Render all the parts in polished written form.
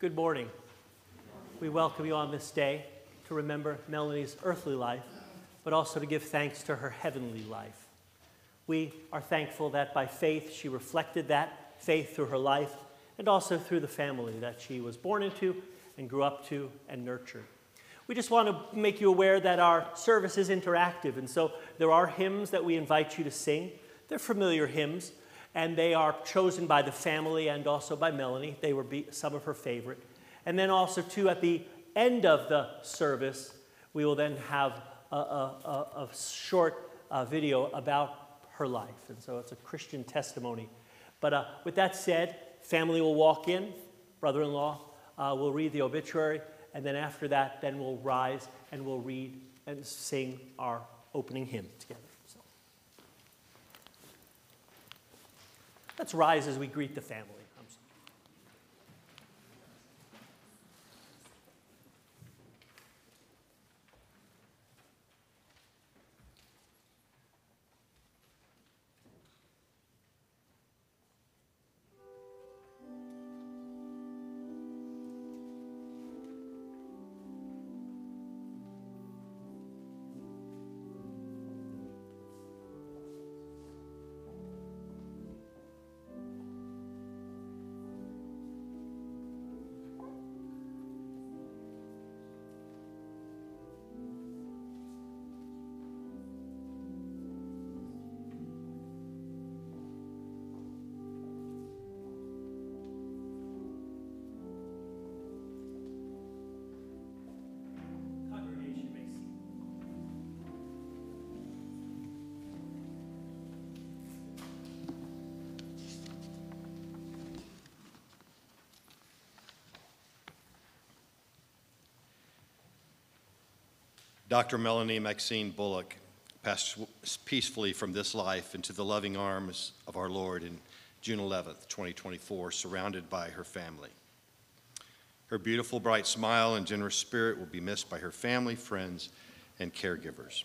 Good morning. We welcome you on this day to remember Melanie's earthly life, but also to give thanks to her heavenly life. We are thankful that by faith she reflected that faith through her life and also through the family that she was born into and grew up to and nurtured. We just want to make you aware that our service is interactive, and so there are hymns that we invite you to sing. They're familiar hymns, and they are chosen by the family and also by Melanie. They were some of her favorite. And then also, too, at the end of the service, we will then have a short video about her life. And so it's a Christian testimony. But with that said, family will walk in, brother-in-law will read the obituary, and then after that, then we'll rise and we'll read and sing our opening hymn together. Let's rise as we greet the family. Dr. Melanie Maxine Bullock passed peacefully from this life into the loving arms of our Lord in June 11th, 2024, surrounded by her family. Her beautiful, bright smile and generous spirit will be missed by her family, friends, and caregivers.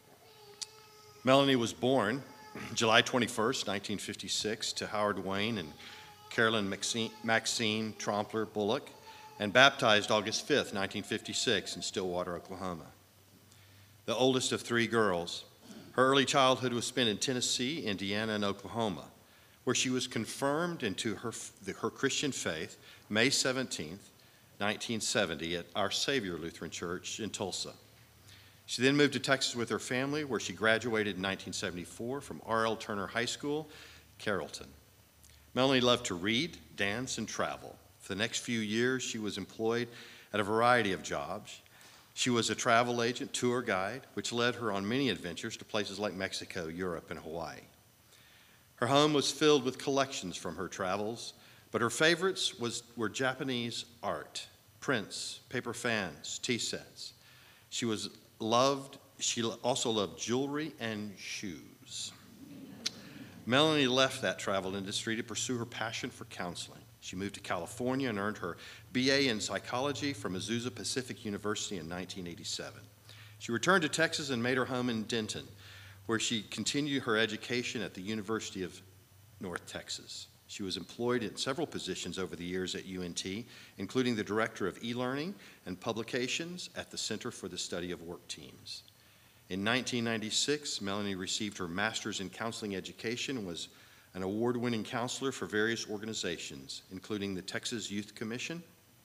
Melanie was born July 21st, 1956, to Howard Wayne and Carolyn Maxine Trompler Bullock, and baptized August 5th, 1956, in Stillwater, Oklahoma. The oldest of three girls, her early childhood was spent in Tennessee, Indiana, and Oklahoma, where she was confirmed into her Christian faith May 17th, 1970, at Our Savior Lutheran Church in Tulsa. She then moved to Texas with her family, where she graduated in 1974 from R.L. Turner High School, Carrollton. Melanie loved to read, dance, and travel. For the next few years, she was employed at a variety of jobs. She was a travel agent, tour guide, which led her on many adventures to places like Mexico, Europe, and Hawaii. Her home was filled with collections from her travels, but her favorites were Japanese art, prints, paper fans, tea sets. She also loved jewelry and shoes. Melanie left that travel industry to pursue her passion for counseling. She moved to California and earned her BA in psychology from Azusa Pacific University in 1987. She returned to Texas and made her home in Denton, where she continued her education at the University of North Texas. She was employed in several positions over the years at UNT, including the Director of E-Learning and Publications at the Center for the Study of Work Teams. In 1996, Melanie received her Master's in Counseling Education and was an award-winning counselor for various organizations, including the Texas Youth Commission,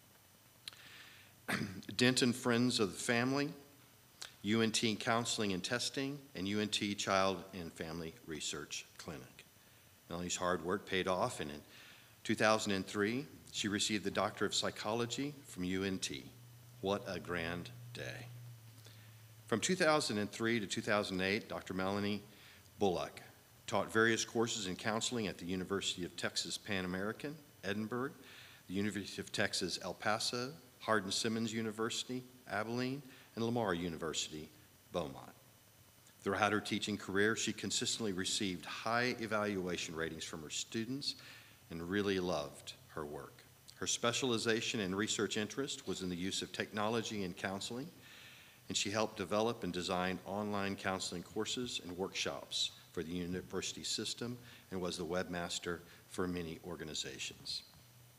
Denton Friends of the Family, UNT Counseling and Testing, and UNT Child and Family Research Clinic. Melanie's hard work paid off, and in 2003, she received the Doctor of Psychology from UNT. What a grand day. From 2003 to 2008, Dr. Melanie Bullock taught various courses in counseling at the University of Texas Pan American, Edinburgh, the University of Texas El Paso, Hardin-Simmons University, Abilene, and Lamar University, Beaumont. Throughout her teaching career, she consistently received high evaluation ratings from her students and really loved her work. Her specialization and research interest was in the use of technology in counseling, and she helped develop and design online counseling courses and workshops for the university system and was the webmaster for many organizations.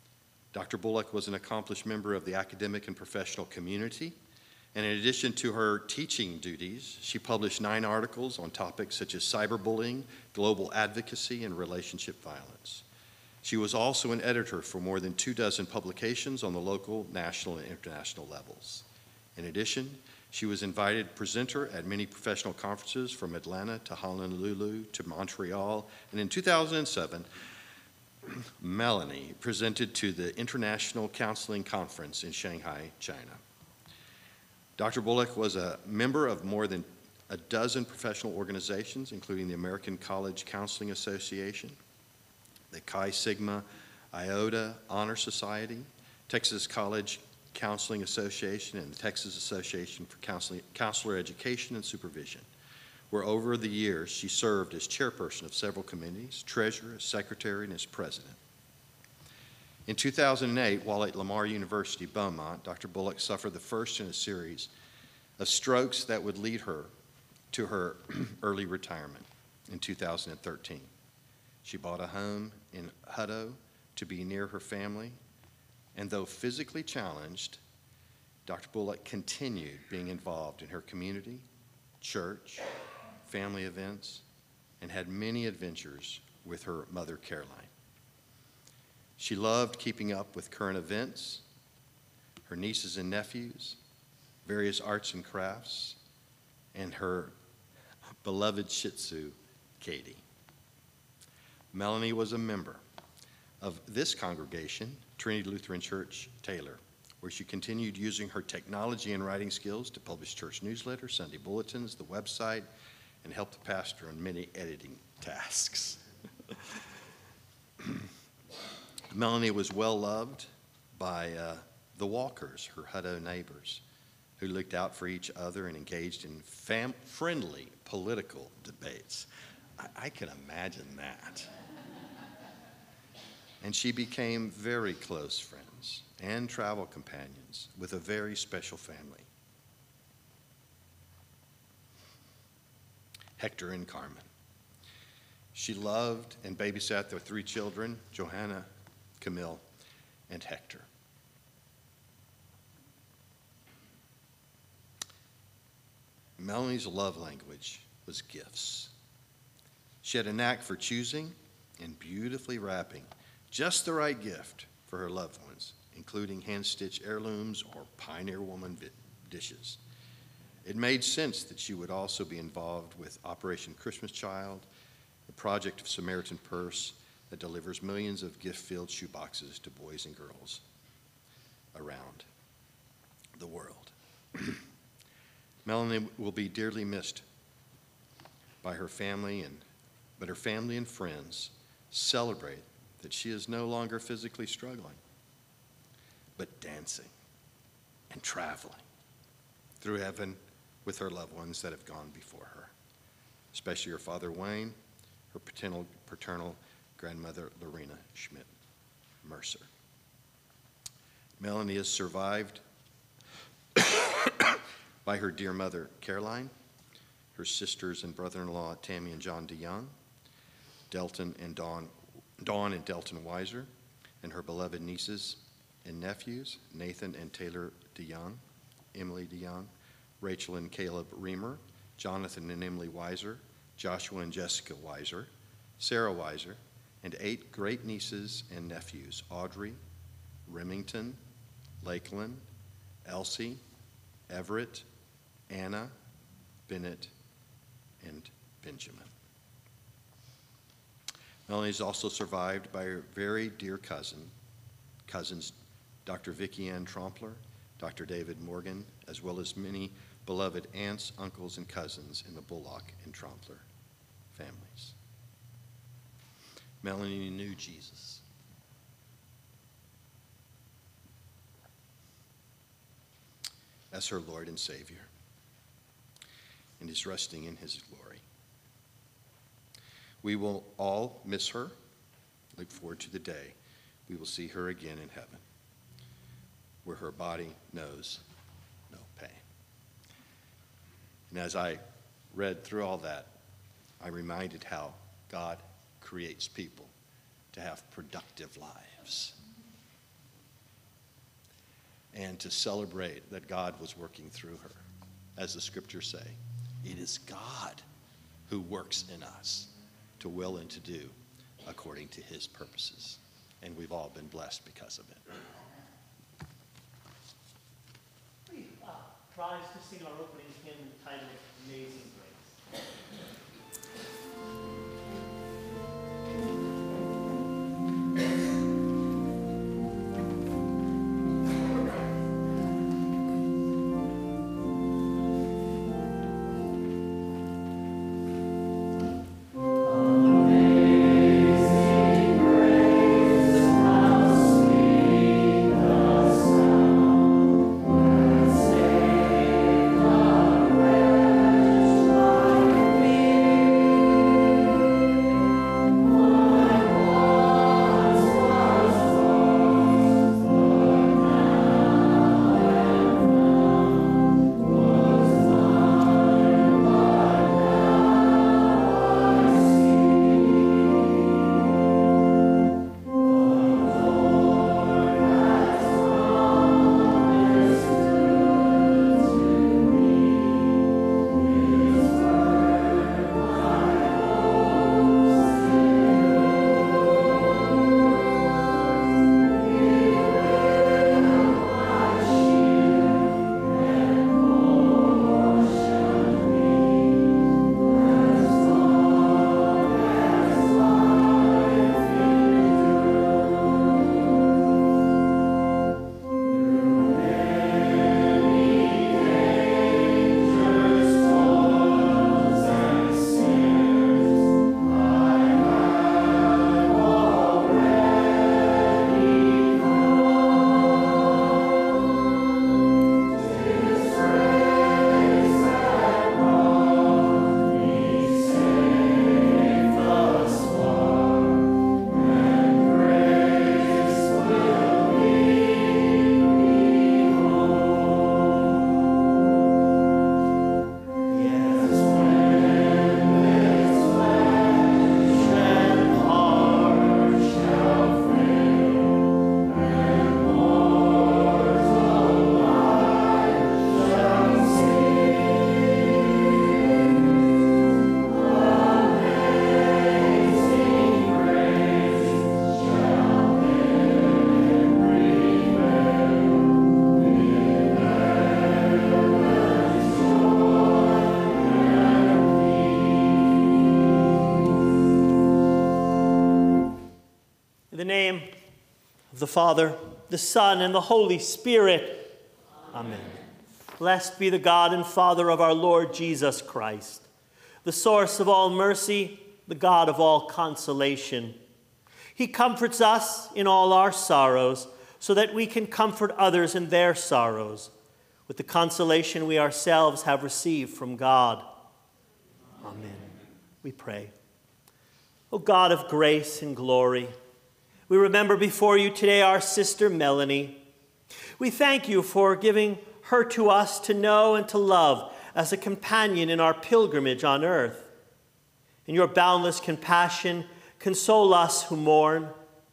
Dr. Bullock was an accomplished member of the academic and professional community, and in addition to her teaching duties, she published 9 articles on topics such as cyberbullying, global advocacy, and relationship violence. She was also an editor for more than 24 publications on the local, national, and international levels. In addition, she was invited presenter at many professional conferences from Atlanta to Honolulu to Montreal, and in 2007, Melanie presented to the International Counseling Conference in Shanghai, China. Dr. Bullock was a member of more than a dozen professional organizations, including the American College Counseling Association, the Chi Sigma Iota Honor Society, Texas College Counseling Association, and the Texas Association for Counselor Education and Supervision, where over the years she served as chairperson of several committees, treasurer, as secretary, and as president. In 2008, while at Lamar University, Beaumont, Dr. Bullock suffered the first in a series of strokes that would lead her to her early retirement in 2013. She bought a home in Hutto to be near her family, and though physically challenged, Dr. Bullock continued being involved in her community, church, family events, and had many adventures with her mother, Caroline. She loved keeping up with current events, her nieces and nephews, various arts and crafts, and her beloved Shih Tzu, Katie. Melanie was a member of this congregation, Trinity Lutheran Church, Taylor, where she continued using her technology and writing skills to publish church newsletters, Sunday bulletins, the website, and help the pastor on many editing tasks. Melanie was well loved by the Walkers, her Hutto neighbors, who looked out for each other and engaged in friendly political debates. I can imagine that. And she became very close friends and travel companions with a very special family, Hector and Carmen. She loved and babysat their 3 children, Johanna, Camille, and Hector. Melanie's love language was gifts. She had a knack for choosing and beautifully wrapping just the right gift for her loved ones, including hand-stitched heirlooms or Pioneer Woman dishes. It made sense that she would also be involved with Operation Christmas Child, the project of Samaritan Purse that delivers millions of gift-filled shoeboxes to boys and girls around the world. Melanie will be dearly missed by her family, but her family and friends celebrate that she is no longer physically struggling, but dancing and traveling through heaven with her loved ones that have gone before her, especially her father Wayne, her paternal grandmother Lorena Schmidt Mercer. Melanie is survived by her dear mother Caroline, her sisters and brother-in-law Tammy and John DeYoung, Dawn and Delton Weiser, and her beloved nieces and nephews, Nathan and Taylor DeYoung, Emily DeYoung, Rachel and Caleb Reamer, Jonathan and Emily Weiser, Joshua and Jessica Weiser, Sarah Weiser, and 8 great nieces and nephews, Audrey, Remington, Lakeland, Elsie, Everett, Anna, Bennett, and Benjamin. Melanie is also survived by her very dear cousins, Dr. Vicki Ann Trompler, Dr. David Morgan, as well as many beloved aunts, uncles, and cousins in the Bullock and Trompler families. Melanie knew Jesus. As her Lord and Savior, and is resting in his glory. We will all miss her. Look forward to the day we will see her again in heaven, where her body knows no pain. And as I read through all that, I'm reminded how God creates people to have productive lives. and to celebrate that God was working through her. As the scriptures say, it is God who works in us to will and to do according to his purposes. And we've all been blessed because of it. Please rise to sing our opening hymn entitled Amazing Grace. The Father, the Son, and the Holy Spirit. Amen. Blessed be the God and Father of our Lord Jesus Christ, the source of all mercy, the God of all consolation. He comforts us in all our sorrows, so that we can comfort others in their sorrows, with the consolation we ourselves have received from God. Amen. We pray. O God of grace and glory, we remember before you today our sister Melanie. We thank you for giving her to us to know and to love as a companion in our pilgrimage on earth. In your boundless compassion, console us who mourn.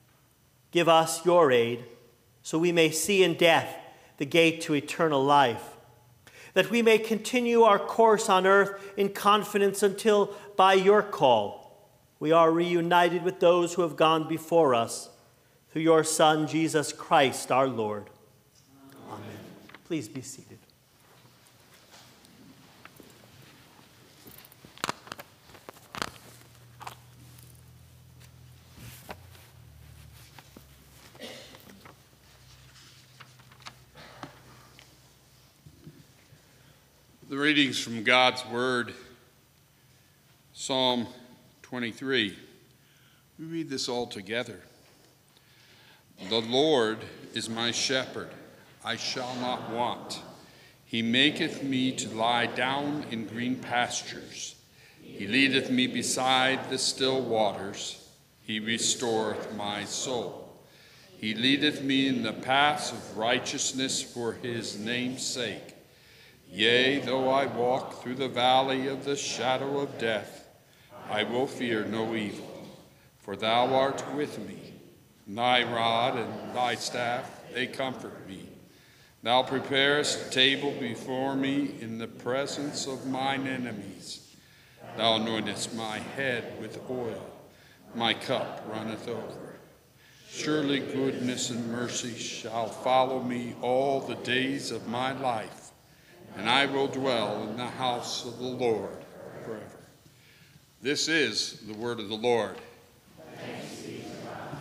Give us your aid, so we may see in death the gate to eternal life, that we may continue our course on earth in confidence until, by your call, we are reunited with those who have gone before us, through your Son, Jesus Christ, our Lord. Amen. Please be seated. The readings from God's Word, Psalm 23. We read this all together. The Lord is my shepherd, I shall not want. He maketh me to lie down in green pastures. He leadeth me beside the still waters. He restoreth my soul. He leadeth me in the paths of righteousness for his name's sake. Yea, though I walk through the valley of the shadow of death, I will fear no evil, for thou art with me. Thy rod and thy staff, they comfort me. Thou preparest a table before me in the presence of mine enemies. Thou anointest my head with oil. My cup runneth over. Surely goodness and mercy shall follow me all the days of my life, and I will dwell in the house of the Lord forever. This is the word of the Lord. Thanks be to God.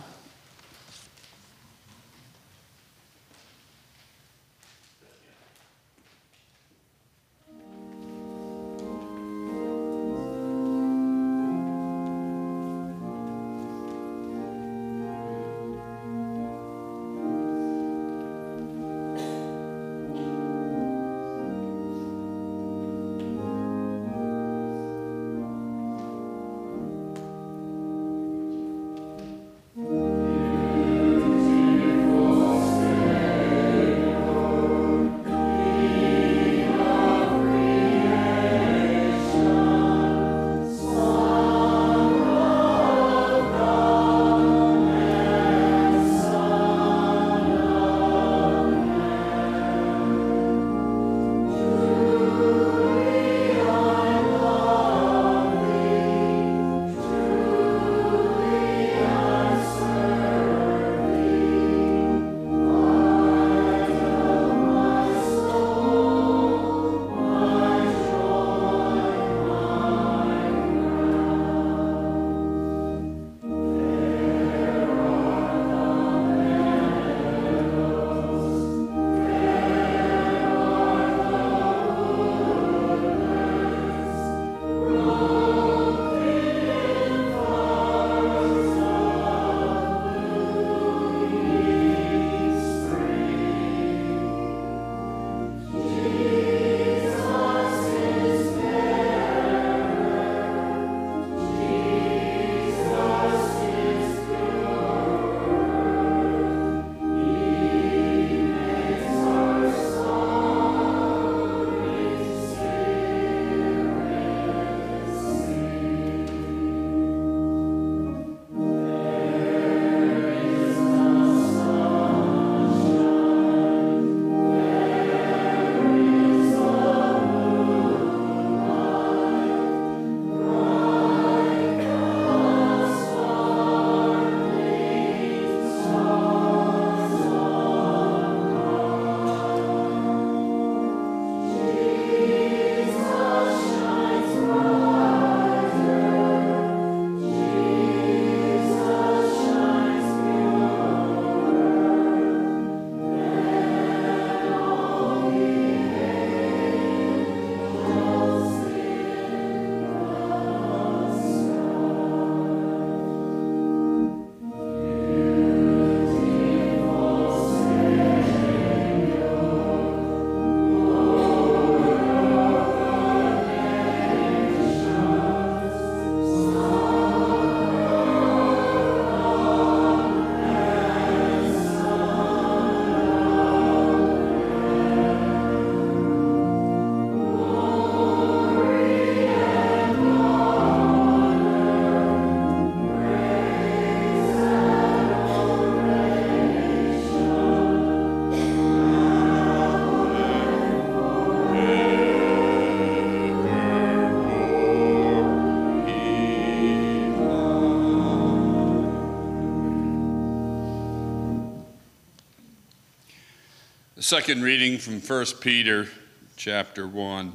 The second reading from 1 Peter chapter 1.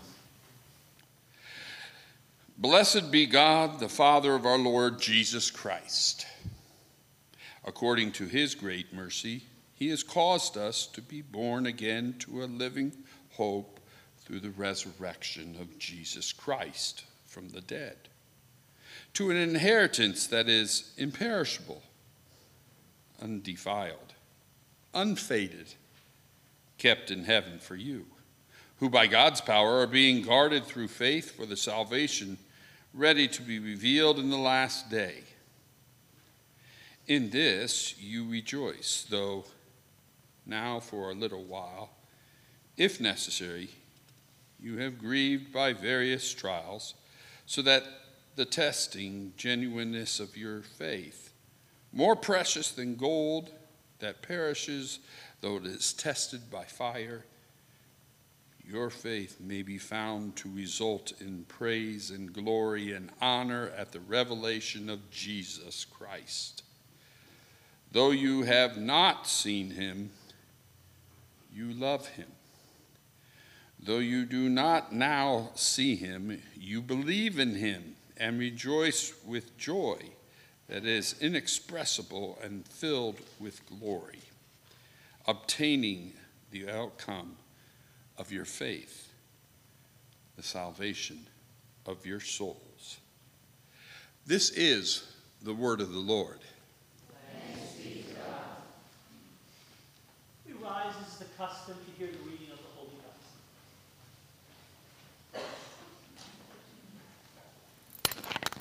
Blessed be God, the Father of our Lord Jesus Christ. According to his great mercy, he has caused us to be born again to a living hope through the resurrection of Jesus Christ from the dead, to an inheritance that is imperishable, undefiled, unfaded, kept in heaven for you, who by God's power are being guarded through faith for the salvation ready to be revealed in the last day. In this you rejoice, though now for a little while, if necessary, you have grieved by various trials, so that the testing genuineness of your faith, more precious than gold that perishes, though it is tested by fire, your faith may be found to result in praise and glory and honor at the revelation of Jesus Christ. Though you have not seen him, you love him. Though you do not now see him, you believe in him and rejoice with joy that is inexpressible and filled with glory, obtaining the outcome of your faith, the salvation of your souls. This is the word of the Lord. Thanks be to God. We rise as is the custom to hear the reading of the Holy Gospel.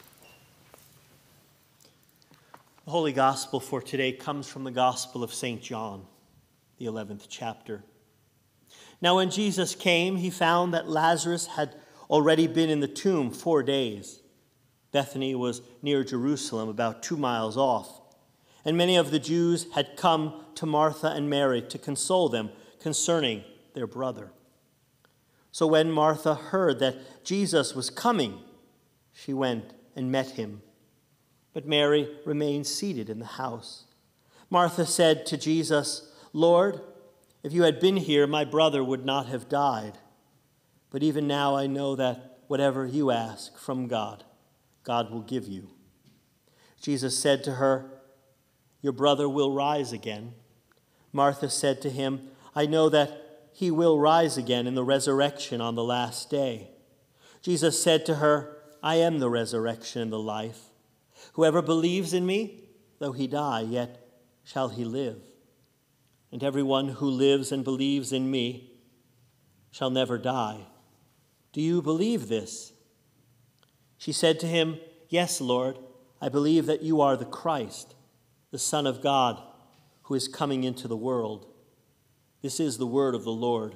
The Holy Gospel for today comes from the Gospel of St. John, the 11th chapter. Now when Jesus came, he found that Lazarus had already been in the tomb 4 days. Bethany was near Jerusalem, about 2 miles off, and many of the Jews had come to Martha and Mary to console them concerning their brother. So when Martha heard that Jesus was coming, she went and met him. But Mary remained seated in the house. Martha said to Jesus, "Lord, if you had been here, my brother would not have died. But even now I know that whatever you ask from God, God will give you." Jesus said to her, "Your brother will rise again." Martha said to him, "I know that he will rise again in the resurrection on the last day." Jesus said to her, "I am the resurrection and the life. Whoever believes in me, though he die, yet shall he live. And everyone who lives and believes in me shall never die. Do you believe this?" She said to him, "Yes, Lord, I believe that you are the Christ, the Son of God, who is coming into the world." This is the word of the Lord.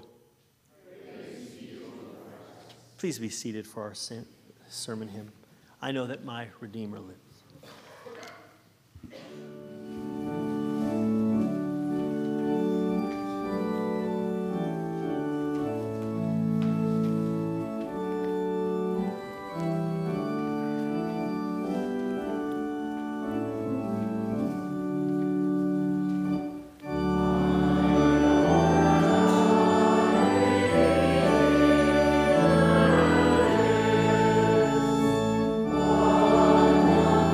Please be seated for our sermon hymn. I know that my Redeemer lives. Amen.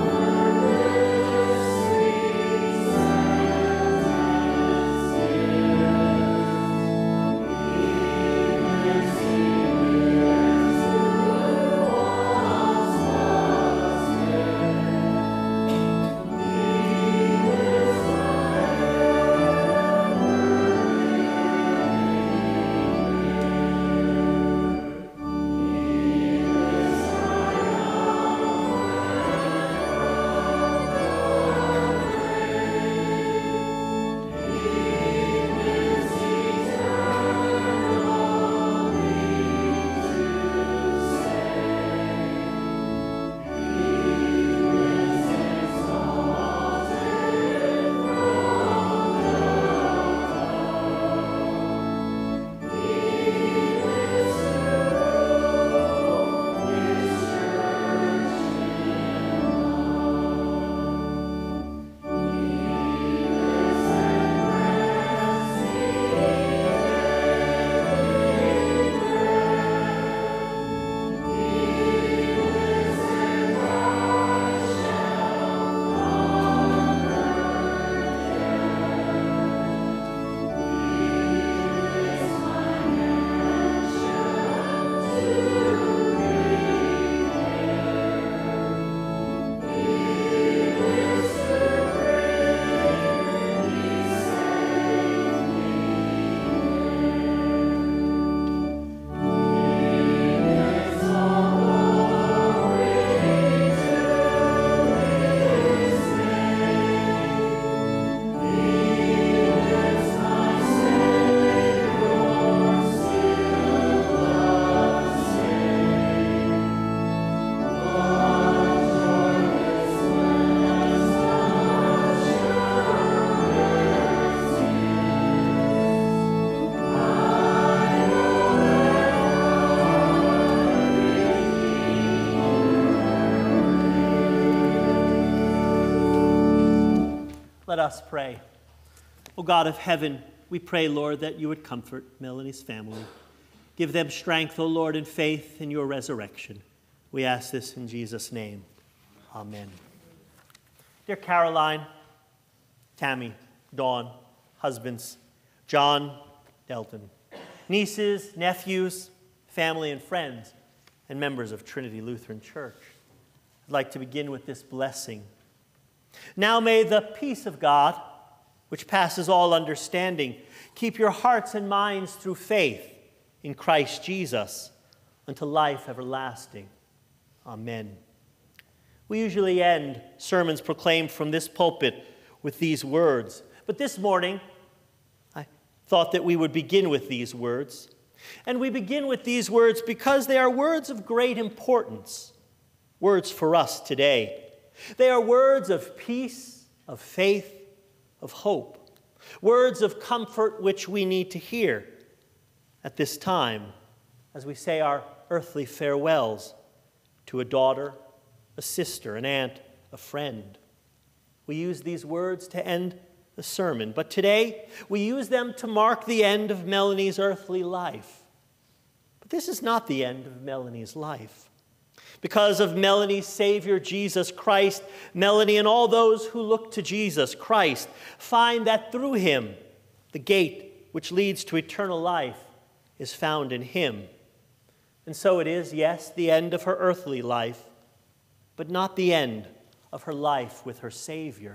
Let us pray. O God of heaven, we pray, Lord, that you would comfort Melanie's family. Give them strength, O Lord, and faith in your resurrection. We ask this in Jesus' name. Amen. Dear Caroline, Tammy, Dawn, husbands, John, Delton, nieces, nephews, family and friends, and members of Trinity Lutheran Church, I'd like to begin with this blessing. Now may the peace of God, which passes all understanding, keep your hearts and minds through faith in Christ Jesus unto life everlasting. Amen. We usually end sermons proclaimed from this pulpit with these words, but this morning I thought that we would begin with these words. And we begin with these words because they are words of great importance, words for us today. They are words of peace, of faith, of hope, words of comfort which we need to hear at this time as we say our earthly farewells to a daughter, a sister, an aunt, a friend. We use these words to end the sermon, but today we use them to mark the end of Melanie's earthly life. But this is not the end of Melanie's life. Because of Melanie's Savior, Jesus Christ, Melanie and all those who look to Jesus Christ find that through him, the gate which leads to eternal life is found in him. And so it is, yes, the end of her earthly life, but not the end of her life with her Savior.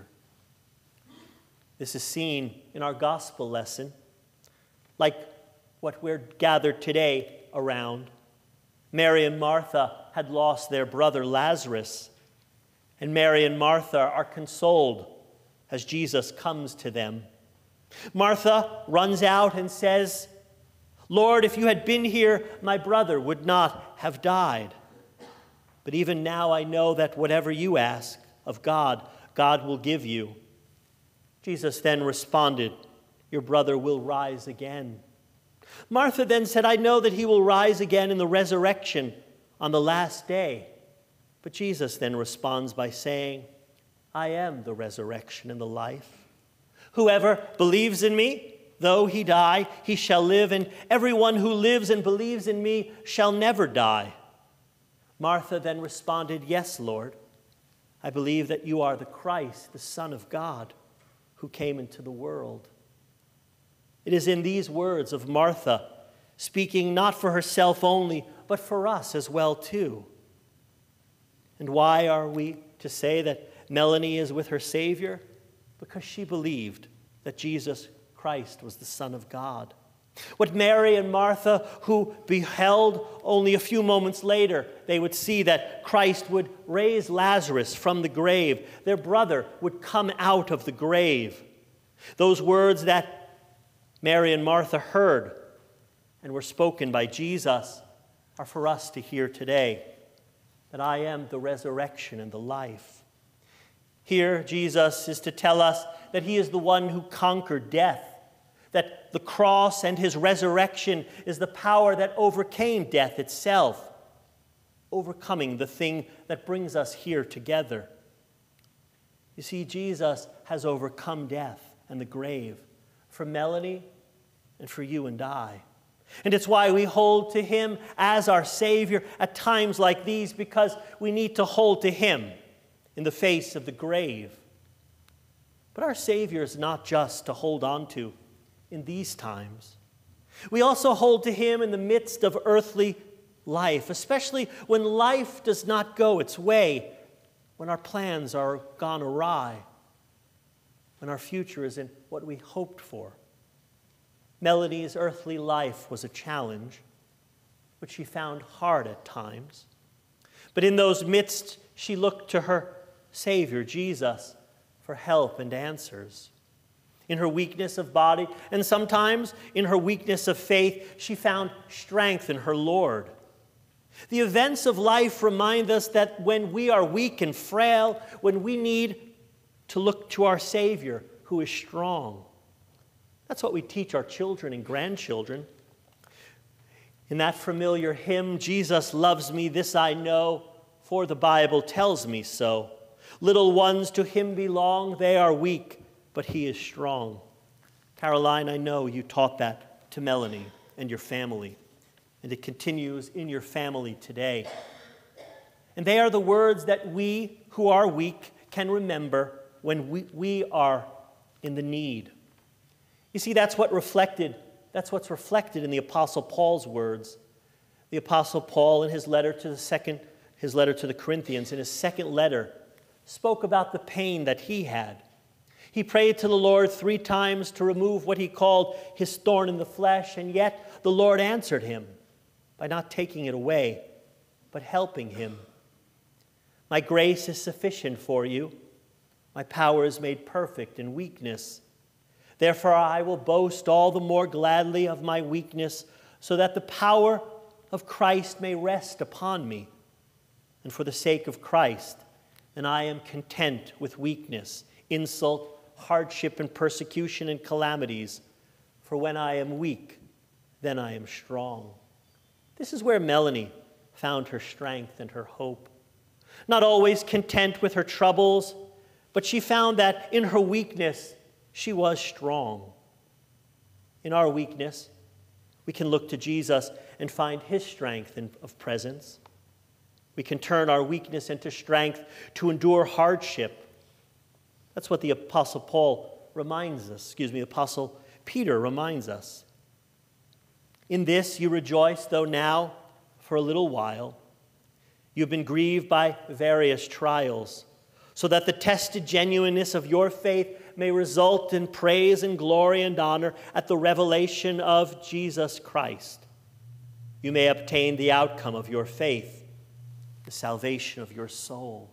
This is seen in our gospel lesson, like what we're gathered today around. Mary and Martha had lost their brother Lazarus, and Mary and Martha are consoled as Jesus comes to them. Martha runs out and says, "Lord, if you had been here, my brother would not have died. But even now I know that whatever you ask of God, God will give you." Jesus then responded, "Your brother will rise again." Martha then said, "I know that he will rise again in the resurrection on the last day." But Jesus then responds by saying, "I am the resurrection and the life. Whoever believes in me, though he die, he shall live, and everyone who lives and believes in me shall never die." Martha then responded, "Yes, Lord, I believe that you are the Christ, the Son of God, who came into the world." It is in these words of Martha, speaking not for herself only, but for us as well too. And why are we to say that Melanie is with her Savior? Because she believed that Jesus Christ was the Son of God. What Mary and Martha, who beheld only a few moments later, they would see that Christ would raise Lazarus from the grave. Their brother would come out of the grave. Those words that Mary and Martha heard and were spoken by Jesus are for us to hear today, that I am the resurrection and the life. Here, Jesus is to tell us that he is the one who conquered death, that the cross and his resurrection is the power that overcame death itself, overcoming the thing that brings us here together. You see, Jesus has overcome death and the grave for Melanie and for you and I. And it's why we hold to him as our Savior at times like these, because we need to hold to him in the face of the grave. But our Savior is not just to hold on to in these times. We also hold to him in the midst of earthly life, especially when life does not go its way, when our plans are gone awry, when our future isn't what we hoped for. Melanie's earthly life was a challenge, which she found hard at times. But in those midst, she looked to her Savior, Jesus, for help and answers. In her weakness of body, and sometimes in her weakness of faith, she found strength in her Lord. The events of life remind us that when we are weak and frail, when we need to look to our Savior, who is strong. That's what we teach our children and grandchildren. In that familiar hymn, "Jesus loves me, this I know, for the Bible tells me so. Little ones to him belong, they are weak, but he is strong. Caroline, I know you taught that to Melanie and your family, and it continues in your family today. And they are the words that we who are weak can remember when we are in the need. You see, that's what's reflected in the Apostle Paul's words. The Apostle Paul, in his letter to the Corinthians, in his second letter, spoke about the pain that he had. He prayed to the Lord 3 times to remove what he called his thorn in the flesh, and yet the Lord answered him by not taking it away, but helping him. My grace is sufficient for you. My power is made perfect in weakness. Therefore I will boast all the more gladly of my weakness, so that the power of Christ may rest upon me. And for the sake of Christ, and I am content with weakness, insult, hardship, and persecution and calamities. For when I am weak, then I am strong. This is where Melanie found her strength and her hope. Not always content with her troubles, but she found that in her weakness, she was strong. In our weakness, we can look to Jesus and find his strength of presence. We can turn our weakness into strength to endure hardship. That's what the Apostle Peter reminds us. In this you rejoice, though now, for a little while, you've been grieved by various trials, so that the tested genuineness of your faith may result in praise and glory and honor at the revelation of Jesus Christ. You may obtain the outcome of your faith, the salvation of your soul.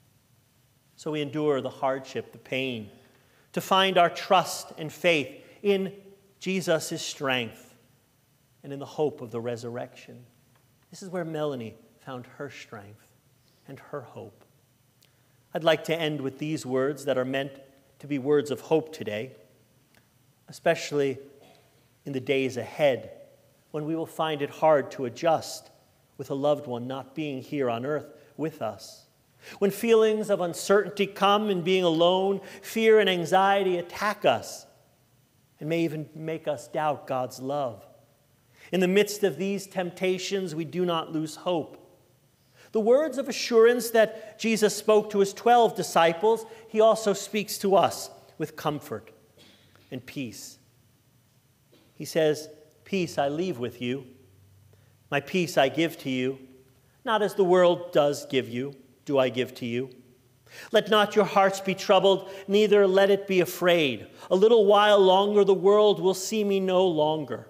So we endure the hardship, the pain, to find our trust and faith in Jesus' strength and in the hope of the resurrection. This is where Melanie found her strength and her hope. I'd like to end with these words that are meant to be words of hope today, especially in the days ahead when we will find it hard to adjust with a loved one not being here on earth with us. When feelings of uncertainty come and being alone, fear and anxiety attack us and may even make us doubt God's love. In the midst of these temptations, we do not lose hope. The words of assurance that Jesus spoke to his 12 disciples, he also speaks to us with comfort and peace. He says, "Peace I leave with you. My peace I give to you. Not as the world does give you, do I give to you. Let not your hearts be troubled, neither let it be afraid. A little while longer the world will see me no longer.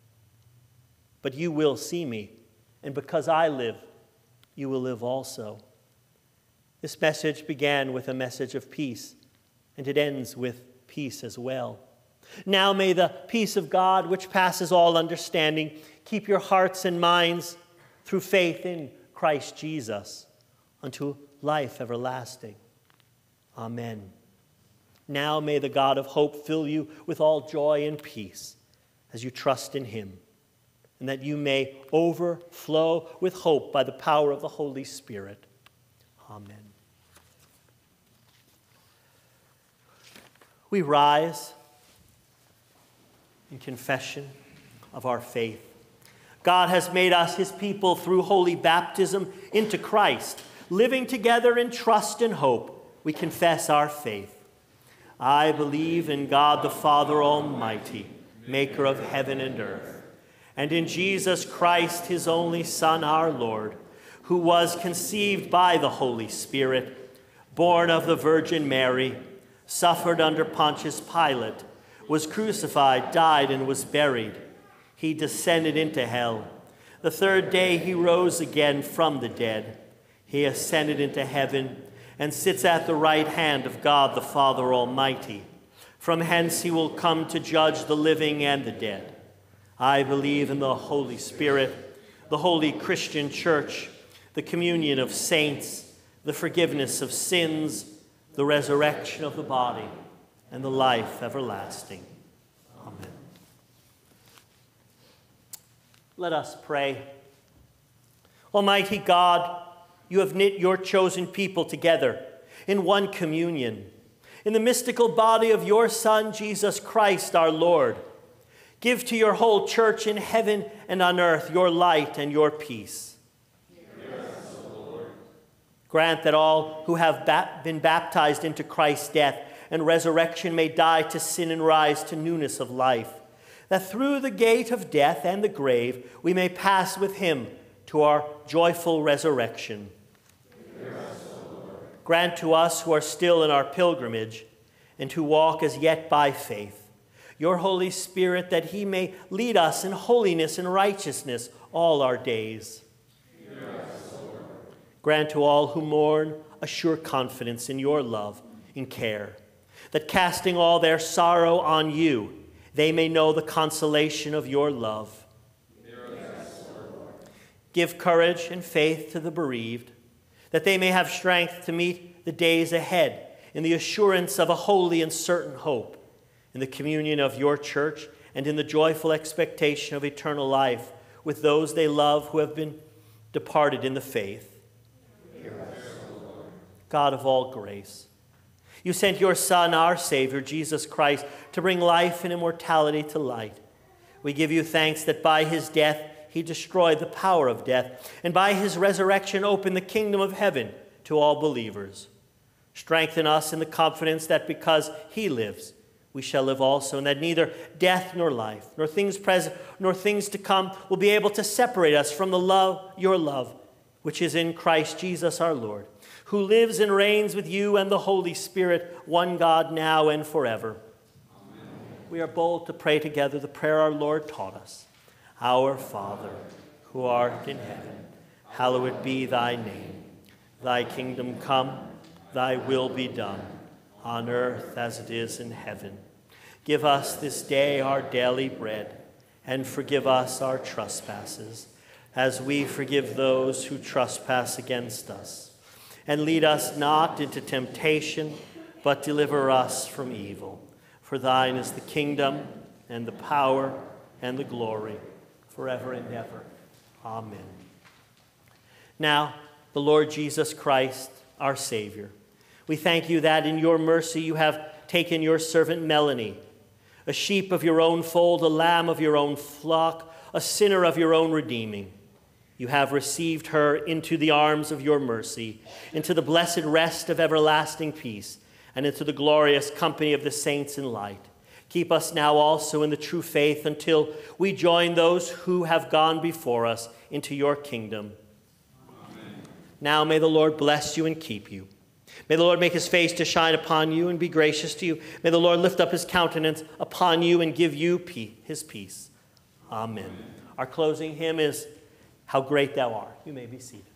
But you will see me, and because I live, you will live also." This message began with a message of peace, and it ends with peace as well. Now may the peace of God, which passes all understanding, keep your hearts and minds through faith in Christ Jesus unto life everlasting. Amen. Now may the God of hope fill you with all joy and peace as you trust in him, and that you may overflow with hope by the power of the Holy Spirit. Amen. We rise in confession of our faith. God has made us his people through holy baptism into Christ. Living together in trust and hope, we confess our faith. I believe in God the Father Almighty, maker of heaven and earth, and in Jesus Christ, his only Son, our Lord, who was conceived by the Holy Spirit, born of the Virgin Mary, suffered under Pontius Pilate, was crucified, died, and was buried. He descended into hell. The third day he rose again from the dead. He ascended into heaven and sits at the right hand of God the Father Almighty. From hence he will come to judge the living and the dead. I believe in the Holy Spirit, the holy Christian church, the communion of saints, the forgiveness of sins, the resurrection of the body, and the life everlasting. Amen. Let us pray. Almighty God, you have knit your chosen people together in one communion. in the mystical body of your Son, Jesus Christ our Lord. Give to your whole church in heaven and on earth your light and your peace. Hear us, O Lord. Grant that all who have been baptized into Christ's death and resurrection may die to sin and rise to newness of life, that through the gate of death and the grave we may pass with him to our joyful resurrection. Hear us, O Lord. Grant to us who are still in our pilgrimage and who walk as yet by faith your Holy Spirit, that he may lead us in holiness and righteousness all our days. Hear us, O Lord. Grant to all who mourn a sure confidence in your love and care, that casting all their sorrow on you, they may know the consolation of your love. Hear us, O Lord. Give courage and faith to the bereaved, that they may have strength to meet the days ahead in the assurance of a holy and certain hope, in the communion of your church, and in the joyful expectation of eternal life with those they love who have been departed in the faith. Hear us, O Lord. God of all grace, you sent your Son, our Savior, Jesus Christ, to bring life and immortality to light. We give you thanks that by his death he destroyed the power of death, and by his resurrection opened the kingdom of heaven to all believers. Strengthen us in the confidence that because he lives, we shall live also, and that neither death nor life, nor things present, nor things to come will be able to separate us from the love, your love, which is in Christ Jesus our Lord, who lives and reigns with you and the Holy Spirit, one God, now and forever. Amen. We are bold to pray together the prayer our Lord taught us. Our Father, who art in heaven, hallowed be thy name. Thy kingdom come, thy will be done, on earth as it is in heaven. Give us this day our daily bread, and forgive us our trespasses, as we forgive those who trespass against us. And lead us not into temptation, but deliver us from evil. For thine is the kingdom, and the power, and the glory, forever and ever. Amen. Now, the Lord Jesus Christ, our Savior, we thank you that in your mercy you have taken your servant Melanie, a sheep of your own fold, a lamb of your own flock, a sinner of your own redeeming. You have received her into the arms of your mercy, into the blessed rest of everlasting peace, and into the glorious company of the saints in light. Keep us now also in the true faith until we join those who have gone before us into your kingdom. Amen. Now may the Lord bless you and keep you. May the Lord make his face to shine upon you and be gracious to you. May the Lord lift up his countenance upon you and give you his peace. Amen. Our closing hymn is How Great Thou Art. You may be seated.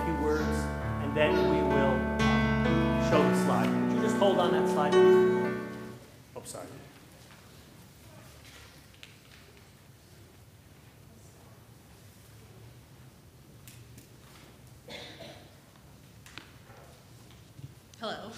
few words, and then we will show the slide. Would you just hold on that slide, please? Oh, sorry. Hello.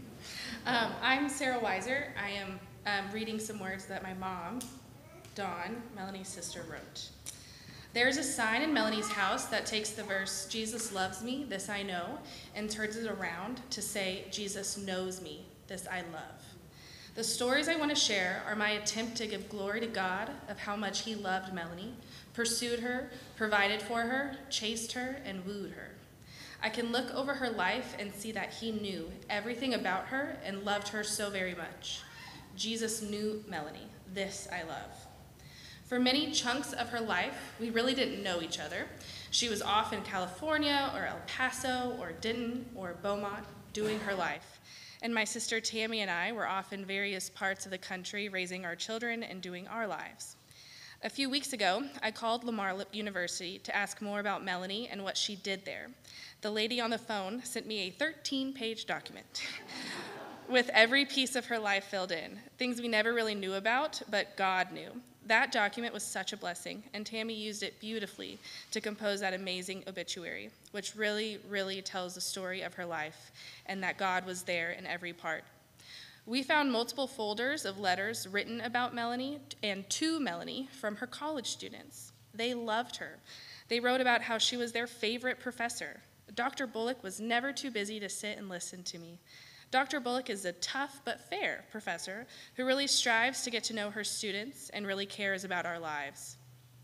I'm Sarah Weiser. I am reading some words that my mom, Dawn, Melanie's sister, wrote. There is a sign in Melanie's house that takes the verse, Jesus loves me, this I know, and turns it around to say, Jesus knows me, this I love. The stories I want to share are my attempt to give glory to God of how much he loved Melanie, pursued her, provided for her, chased her, and wooed her. I can look over her life and see that he knew everything about her and loved her so very much. Jesus knew Melanie. This I love. For many chunks of her life, we really didn't know each other. She was off in California or El Paso or Denton or Beaumont doing her life. And my sister Tammy and I were off in various parts of the country raising our children and doing our lives. A few weeks ago, I called Lamar University to ask more about Melanie and what she did there. The lady on the phone sent me a 13-page document with every piece of her life filled in, things we never really knew about, but God knew. That document was such a blessing, and Tammy used it beautifully to compose that amazing obituary, which really, really tells the story of her life and that God was there in every part. We found multiple folders of letters written about Melanie and to Melanie from her college students. They loved her. They wrote about how she was their favorite professor. Dr. Bullock was never too busy to sit and listen to me. Dr. Bullock is a tough but fair professor who really strives to get to know her students and really cares about our lives.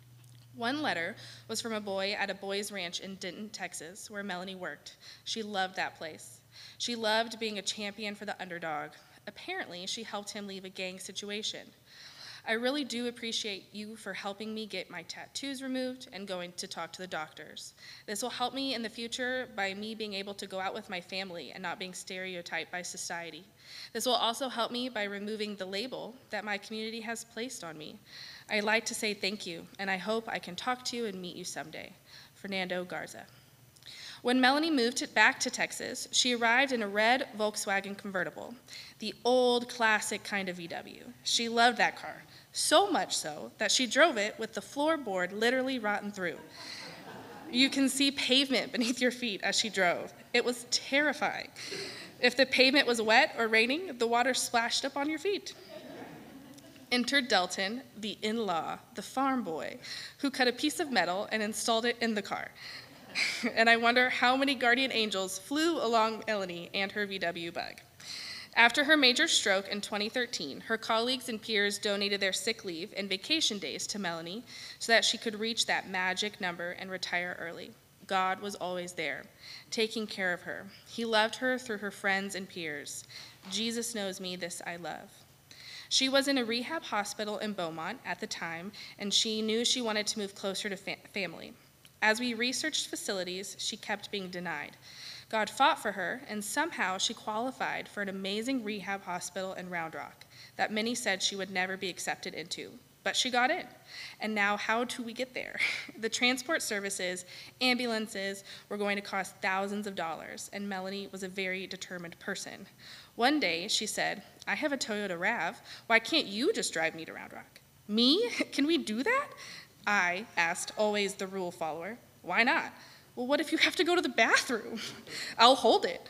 One letter was from a boy at a boys' ranch in Denton, Texas, where Melanie worked. She loved that place. She loved being a champion for the underdog. Apparently, she helped him leave a gang situation. I really do appreciate you for helping me get my tattoos removed and going to talk to the doctors. This will help me in the future by me being able to go out with my family and not being stereotyped by society. This will also help me by removing the label that my community has placed on me. I'd like to say thank you, and I hope I can talk to you and meet you someday. Fernando Garza. When Melanie moved back to Texas, she arrived in a red Volkswagen convertible, the old classic kind of VW. She loved that car, so much so that she drove it with the floorboard literally rotten through. You can see pavement beneath your feet as she drove. It was terrifying. If the pavement was wet or raining, the water splashed up on your feet. Enter Delton, the in-law, the farm boy, who cut a piece of metal and installed it in the car. And I wonder how many guardian angels flew along Melanie and her VW bug. After her major stroke in 2013, her colleagues and peers donated their sick leave and vacation days to Melanie so that she could reach that magic number and retire early. God was always there, taking care of her. He loved her through her friends and peers. Jesus knows me, this I love. She was in a rehab hospital in Beaumont at the time, and she knew she wanted to move closer to family. As we researched facilities, she kept being denied. God fought for her, and somehow she qualified for an amazing rehab hospital in Round Rock that many said she would never be accepted into. But she got in. And now how do we get there? The transport services, ambulances were going to cost thousands of dollars, and Melanie was a very determined person. One day she said, I have a Toyota RAV. Why can't you just drive me to Round Rock? Me? Can we do that? I asked, always the rule follower, why not? Well, what if you have to go to the bathroom? I'll hold it.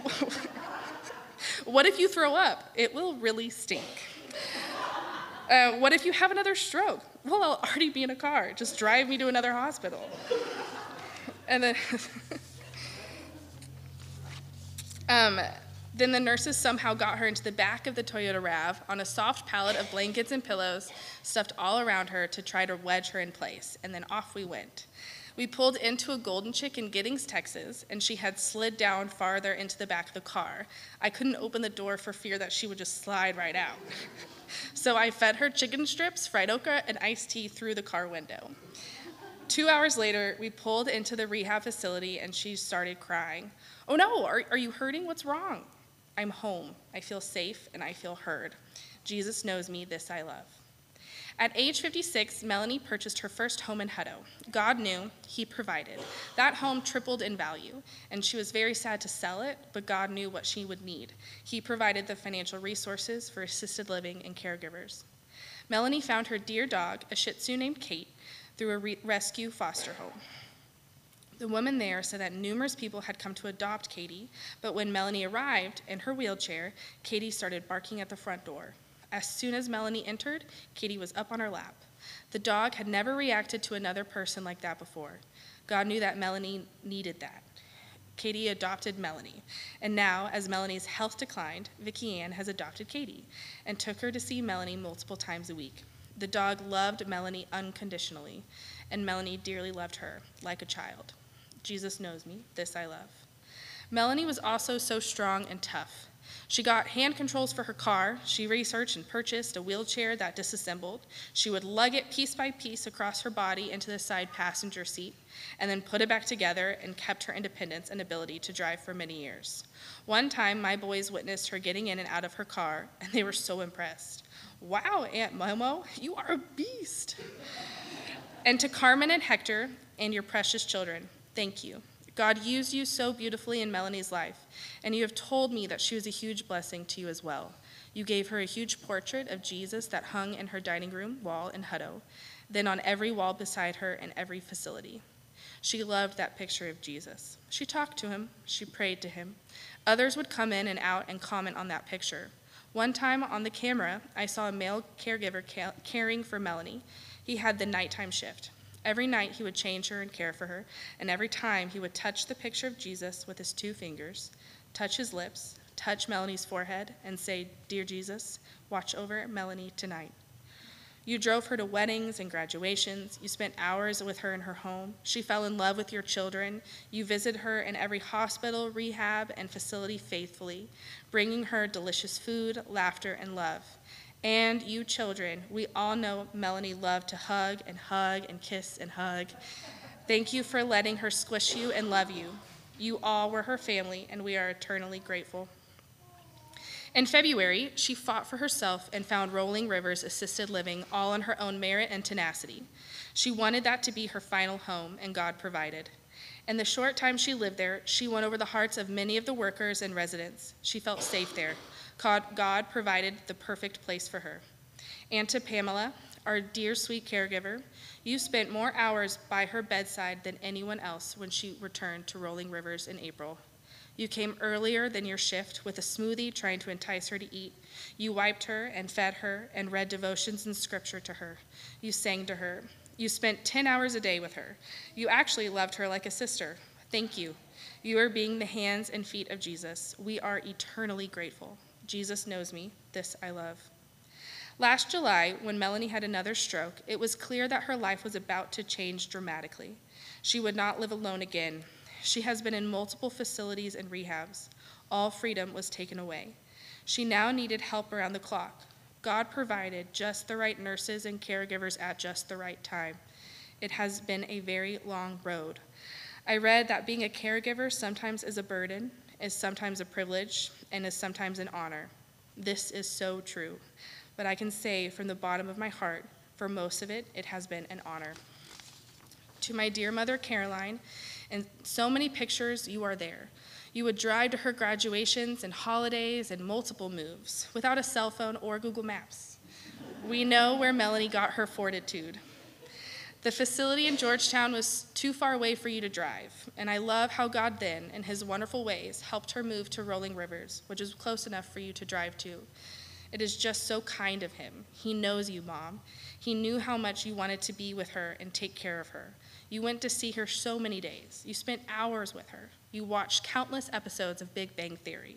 What if you throw up? It will really stink. What if you have another stroke? Well, I'll already be in a car. Just drive me to another hospital. And then the nurses somehow got her into the back of the Toyota RAV on a soft pallet of blankets and pillows stuffed all around her to try to wedge her in place, and then off we went. We pulled into a Golden Chick in Giddings, Texas, and she had slid down farther into the back of the car. I couldn't open the door for fear that she would just slide right out. So I fed her chicken strips, fried okra, and iced tea through the car window. 2 hours later, we pulled into the rehab facility, and she started crying. Oh no, are you hurting? What's wrong? I'm home. I feel safe, and I feel heard. Jesus knows me, this I love. At age 56, Melanie purchased her first home in Hutto. God knew, he provided. That home tripled in value, and she was very sad to sell it, but God knew what she would need. He provided the financial resources for assisted living and caregivers. Melanie found her dear dog, a Shih Tzu named Kate, through a rescue foster home. The woman there said that numerous people had come to adopt Katie, but when Melanie arrived in her wheelchair, Katie started barking at the front door. As soon as Melanie entered, Katie was up on her lap. The dog had never reacted to another person like that before. God knew that Melanie needed that. Katie adopted Melanie, and now, as Melanie's health declined, Vicki Ann has adopted Katie and took her to see Melanie multiple times a week. The dog loved Melanie unconditionally, and Melanie dearly loved her, like a child. Jesus knows me, this I love. Melanie was also so strong and tough. She got hand controls for her car. She researched and purchased a wheelchair that disassembled. She would lug it piece by piece across her body into the side passenger seat, and then put it back together and kept her independence and ability to drive for many years. One time, my boys witnessed her getting in and out of her car, and they were so impressed. Wow, Aunt Momo, you are a beast. And to Carmen and Hector and your precious children, thank you. God used you so beautifully in Melanie's life, and you have told me that she was a huge blessing to you as well. You gave her a huge portrait of Jesus that hung in her dining room wall in Hutto, then on every wall beside her in every facility. She loved that picture of Jesus. She talked to him. She prayed to him. Others would come in and out and comment on that picture. One time on the camera, I saw a male caregiver caring for Melanie. He had the nighttime shift. Every night he would change her and care for her, and every time he would touch the picture of Jesus with his 2 fingers, touch his lips, touch Melanie's forehead, and say, "Dear Jesus, watch over Melanie tonight." You drove her to weddings and graduations. You spent hours with her in her home. She fell in love with your children. You visited her in every hospital, rehab, and facility faithfully, bringing her delicious food, laughter, and love. And you children, we all know Melanie loved to hug and kiss and hug. Thank you for letting her squish you and love you. You all were her family, and we are eternally grateful. In February, she fought for herself and found Rolling Rivers Assisted Living all on her own merit and tenacity. She wanted that to be her final home, and God provided. In the short time she lived there, she won over the hearts of many of the workers and residents. She felt safe there. God provided the perfect place for her. And to Pamela, our dear sweet caregiver, you spent more hours by her bedside than anyone else when she returned to Rolling Rivers in April. You came earlier than your shift with a smoothie trying to entice her to eat. You wiped her and fed her and read devotions and scripture to her. You sang to her. You spent 10 hours a day with her. You actually loved her like a sister. Thank you. You are being the hands and feet of Jesus. We are eternally grateful. Jesus knows me. This I love. Last July, when Melanie had another stroke, it was clear that her life was about to change dramatically. She would not live alone again. She has been in multiple facilities and rehabs. All freedom was taken away. She now needed help around the clock. God provided just the right nurses and caregivers at just the right time. It has been a very long road. I read that being a caregiver sometimes is a burden, is sometimes a privilege, and is sometimes an honor. This is so true. But I can say from the bottom of my heart, for most of it, it has been an honor. To my dear mother, Caroline, in so many pictures, you are there. You would drive to her graduations and holidays and multiple moves without a cell phone or Google Maps. We know where Melanie got her fortitude. The facility in Georgetown was too far away for you to drive, and I love how God then, in his wonderful ways, helped her move to Rolling Rivers, which is close enough for you to drive to. It is just so kind of him. He knows you, Mom. He knew how much you wanted to be with her and take care of her. You went to see her so many days. You spent hours with her. You watched countless episodes of Big Bang Theory.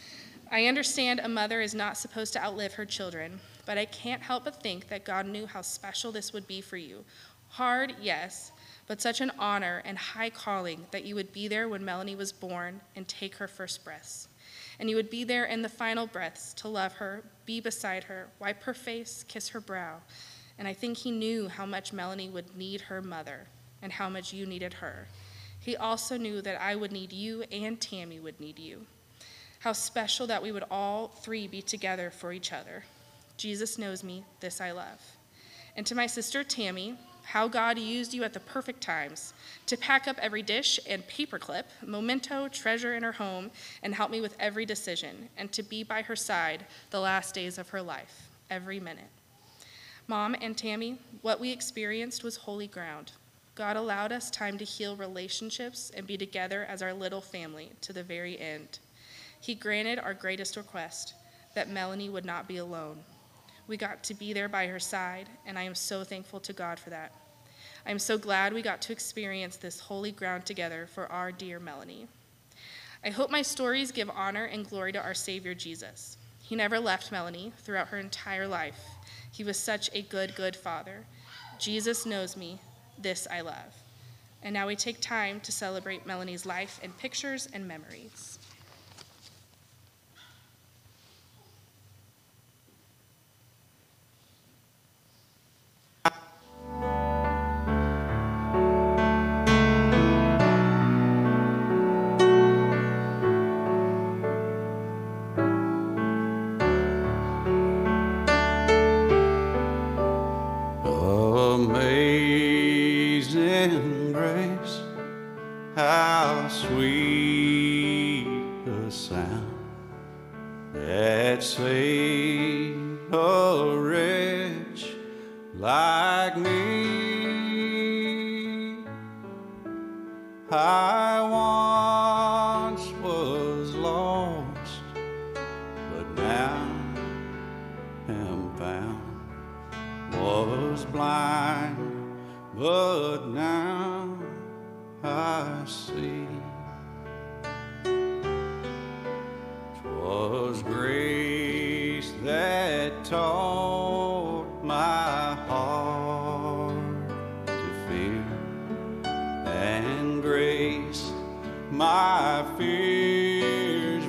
I understand a mother is not supposed to outlive her children, but I can't help but think that God knew how special this would be for you. Hard, yes, but such an honor and high calling that you would be there when Melanie was born and take her first breaths. And you would be there in the final breaths to love her, be beside her, wipe her face, kiss her brow. And I think he knew how much Melanie would need her mother and how much you needed her. He also knew that I would need you and Tammy would need you. How special that we would all three be together for each other. Jesus knows me, this I love. And to my sister Tammy, how God used you at the perfect times to pack up every dish and paperclip, memento, treasure in her home, and help me with every decision, and to be by her side the last days of her life, every minute. Mom and Tammy, what we experienced was holy ground. God allowed us time to heal relationships and be together as our little family to the very end. He granted our greatest request, that Melanie would not be alone. We got to be there by her side, and I am so thankful to God for that. I am so glad we got to experience this holy ground together for our dear Melanie. I hope my stories give honor and glory to our Savior Jesus. He never left Melanie throughout her entire life. He was such a good, good father. Jesus knows me. This I love. And now we take time to celebrate Melanie's life in pictures and memories. Amazing grace, how sweet the sound that saved a wretch like me. I once was lost, but now am found. Was blind, but now I see. 'Twas grace that taught my heart to fear, and grace my fears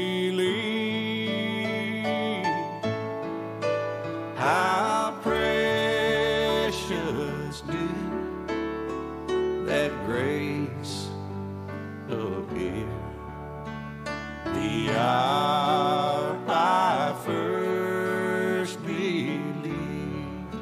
relieved. How precious did that grace appear the hour I first believed.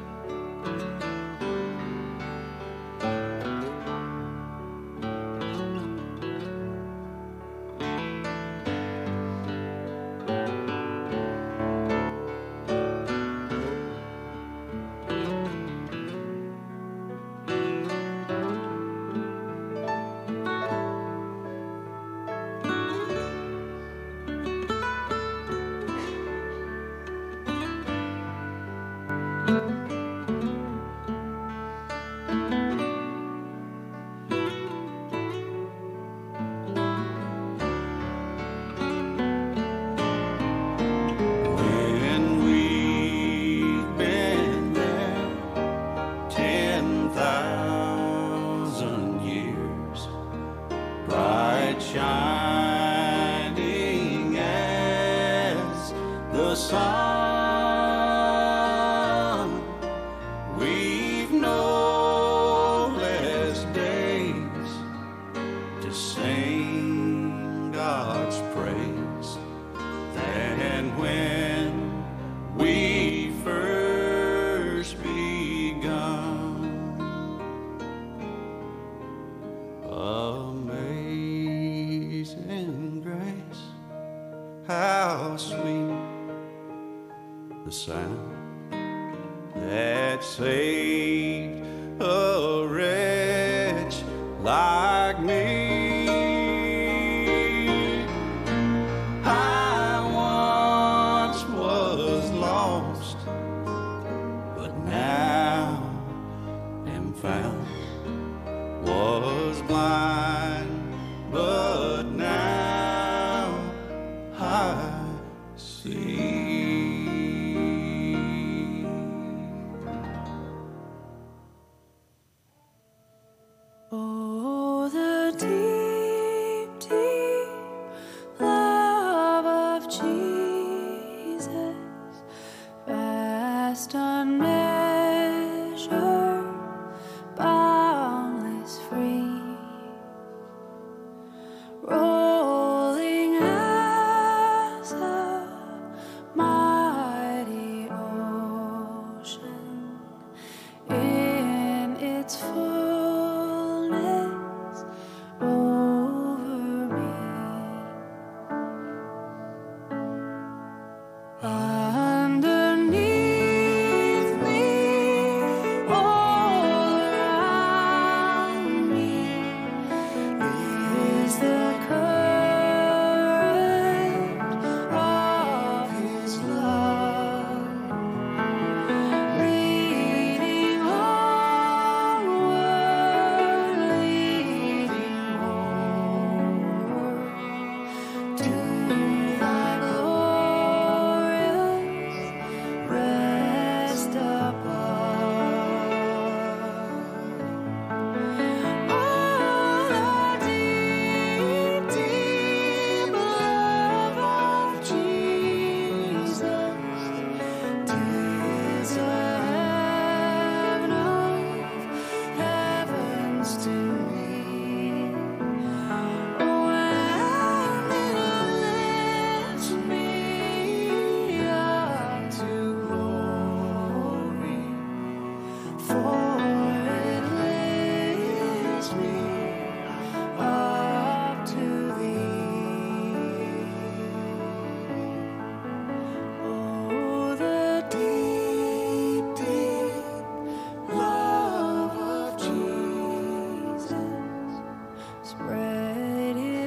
When we've been there 10,000 years, bright shining as the sun, we've no less days to sing God's praise than when we first begun. Amazing grace, how sweet the sound that saved a wretch like me. I once was lost, but now am found. Was blind, but now I see. Oh,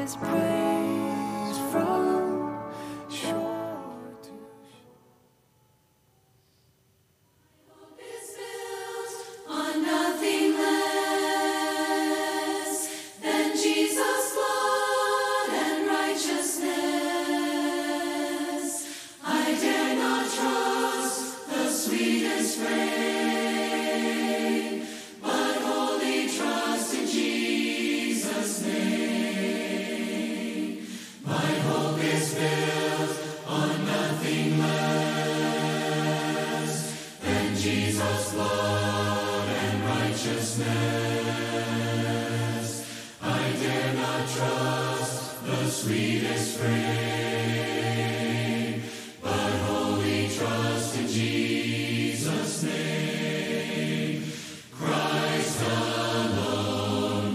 his praise from shore to shore. On nothing less than Jesus' blood and righteousness. I dare not trust the sweetest frame, but wholly trust in Jesus' name. My hope is built on nothing less than Jesus' blood and righteousness. I dare not trust the sweetest frame, but wholly trust in Jesus' name. Christ alone,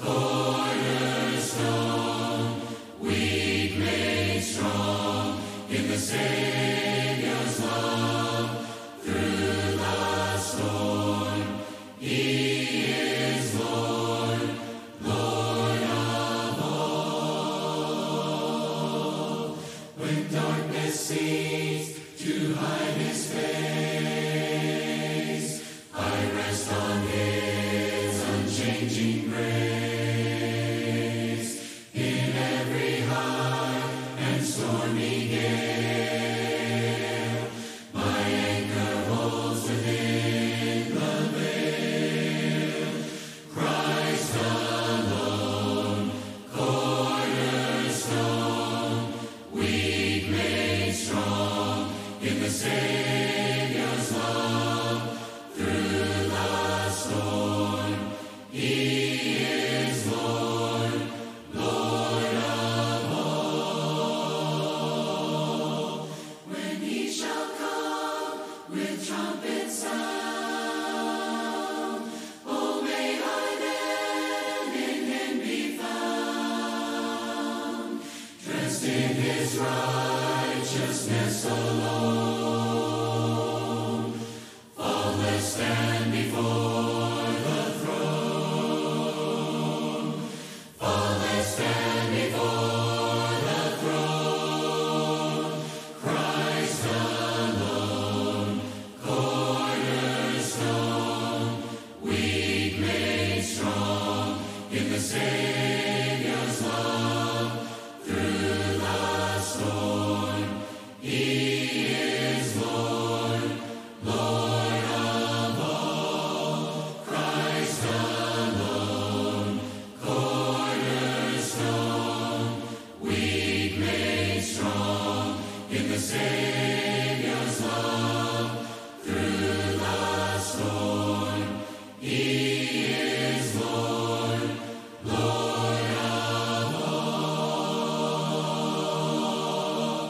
cornerstone, weak made strong in the Savior's love through the storm. He is Lord, Lord of all. When darkness seems to hide his face, I rest on his unchanging grace. In every high and stormy gale, my anchor holds within the veil. Christ alone, cornerstone, weak made strong in the Savior's love through the storm. He is Lord, Lord of all. When he shall come with trumpet sound, oh, may I then in him be found, dressed in his righteousness alone, faultless stand before the throne, faultless stand before the throne. Christ alone, cornerstone, weak made strong in the Savior's love through the storm. He is Lord, Lord of all. Christ alone, cornerstone, weak made strong in the Savior's love through the storm. He is Lord, Lord of all.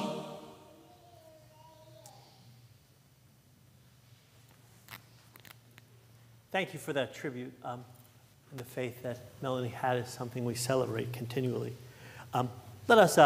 Thank you for that tribute. And the faith that Melanie had is something we celebrate continually. Let us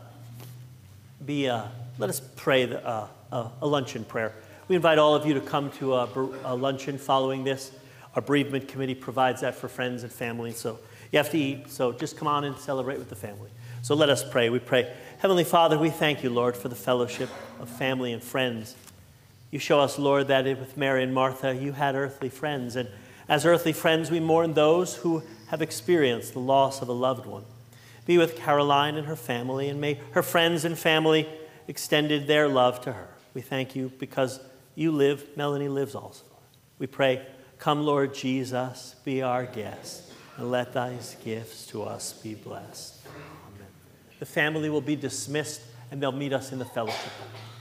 pray a luncheon prayer. We invite all of you to come to a luncheon following this. Our bereavement committee provides that for friends and family. So you have to eat. So just come on and celebrate with the family. So let us pray. We pray, Heavenly Father, we thank you, Lord, for the fellowship of family and friends. You show us, Lord, that with Mary and Martha, you had earthly friends. And as earthly friends, we mourn those who have experienced the loss of a loved one. Be with Caroline and her family, and may her friends and family extended their love to her. We thank you because you live, Melanie lives also. We pray, come, Lord Jesus, be our guest, and let thy gifts to us be blessed. Amen. The family will be dismissed, and they'll meet us in the fellowship hall.